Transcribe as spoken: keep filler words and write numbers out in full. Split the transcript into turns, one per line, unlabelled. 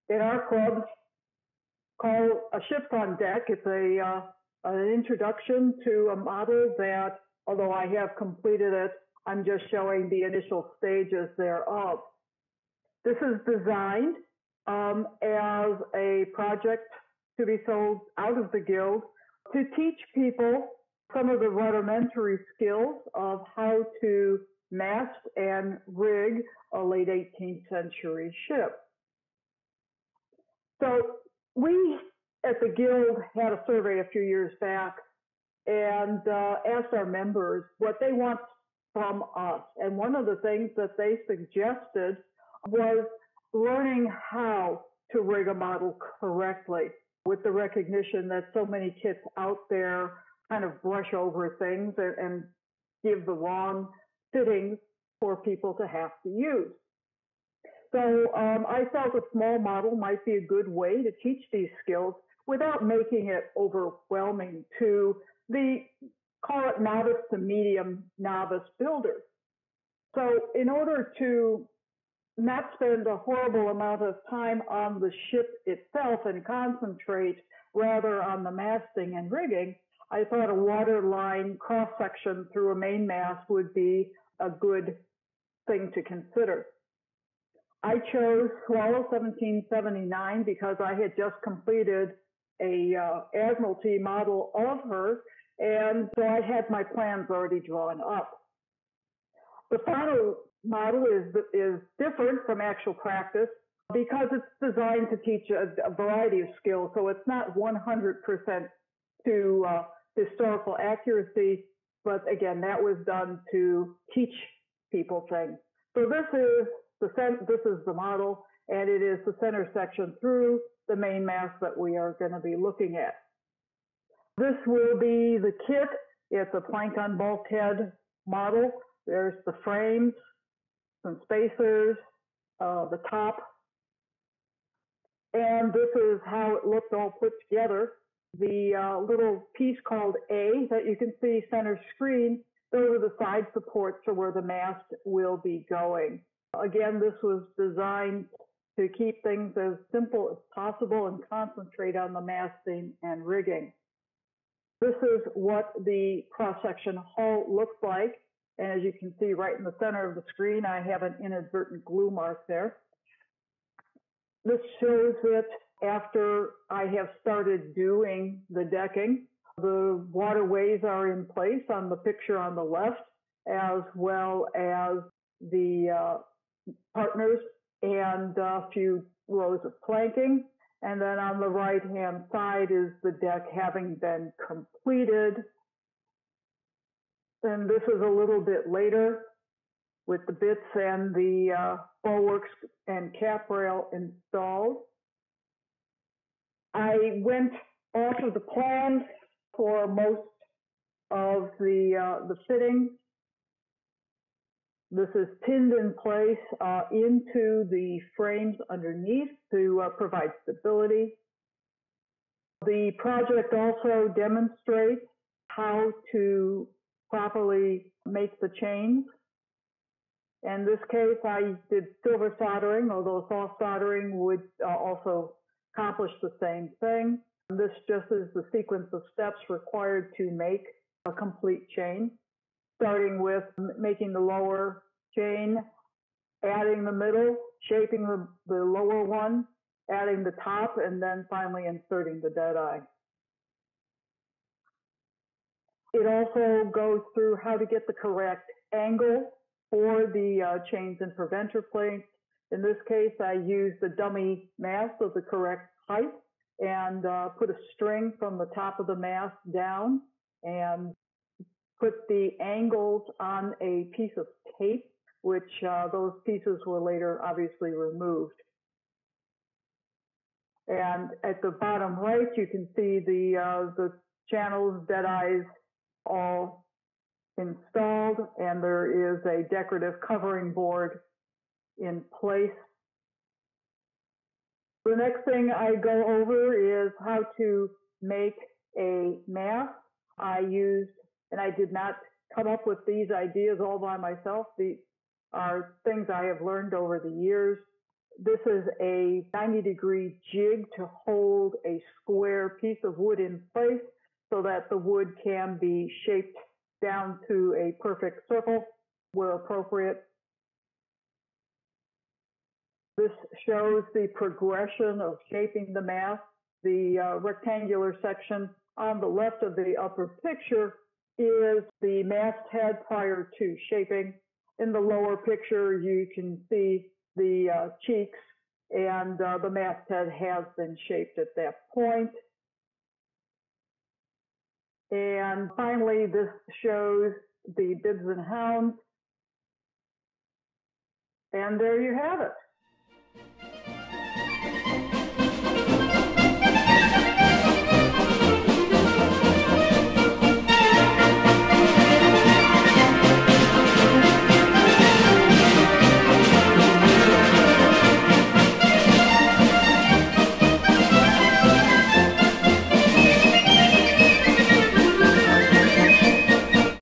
in our clubs call a ship on deck. It's a uh, an introduction to a model that, although I have completed it, I'm just showing the initial stages thereof. This is designed um, as a project to be sold out of the guild to teach people some of the rudimentary skills of how to mast and rig a late eighteenth century ship. So we at the Guild had a survey a few years back and uh, asked our members what they want from us. And one of the things that they suggested was learning how to rig a model correctly, with the recognition that so many kits out there kind of brush over things and, and give the wrong fittings for people to have to use. So um, I felt a small model might be a good way to teach these skills without making it overwhelming to the, call it novice to medium novice builders. So in order to not spend a horrible amount of time on the ship itself and concentrate rather on the masting and rigging, I thought a waterline cross-section through a mainmast would be a good thing to consider. I chose Swallow seventeen seventy-nine because I had just completed a uh, Admiralty model of her, and so I had my plans already drawn up. The final model is, is different from actual practice because it's designed to teach a, a variety of skills, so it's not one hundred percent to uh, historical accuracy, but again, that was done to teach people things. So this is the this is the model, and it is the center section through the mainmast that we are going to be looking at. This will be the kit. It's a plank on bulkhead model. There's the frames, some spacers, uh, the top, and this is how it looked all put together. The uh, little piece called A that you can see center screen, those are the side supports for where the mast will be going. Again, this was designed to keep things as simple as possible and concentrate on the masting and rigging. This is what the cross-section hull looks like. And as you can see right in the center of the screen, I have an inadvertent glue mark there. This shows it after I have started doing the decking. The waterways are in place on the picture on the left, as well as the uh, partners and a few rows of planking. And then on the right-hand side is the deck having been completed. And this is a little bit later with the bits and the uh, bulwarks and cap rail installed. I went off of the plan for most of the, uh, the fittings. This is pinned in place uh, into the frames underneath to uh, provide stability. The project also demonstrates how to properly make the chains. In this case, I did silver soldering, although soft soldering would uh, also accomplish the same thing. And this just is the sequence of steps required to make a complete chain, starting with making the lower chain, adding the middle, shaping the, the lower one, adding the top, and then finally inserting the deadeye. It also goes through how to get the correct angle for the uh, chains and preventer plates. In this case, I used the dummy mast of the correct height and uh, put a string from the top of the mast down and put the angles on a piece of tape, which uh, those pieces were later obviously removed. And at the bottom right, you can see the, uh, the channels, deadeyes, all installed, and there is a decorative covering board in place. The next thing I go over is how to make a mast. I used, and I did not come up with these ideas all by myself. These are things I have learned over the years. This is a ninety degree jig to hold a square piece of wood in place so that the wood can be shaped down to a perfect circle where appropriate. This shows the progression of shaping the mast. The uh, rectangular section on the left of the upper picture is the masthead prior to shaping. In the lower picture, you can see the uh, cheeks, and uh, the masthead has been shaped at that point. And finally, this shows the bibs and hounds. And there you have it.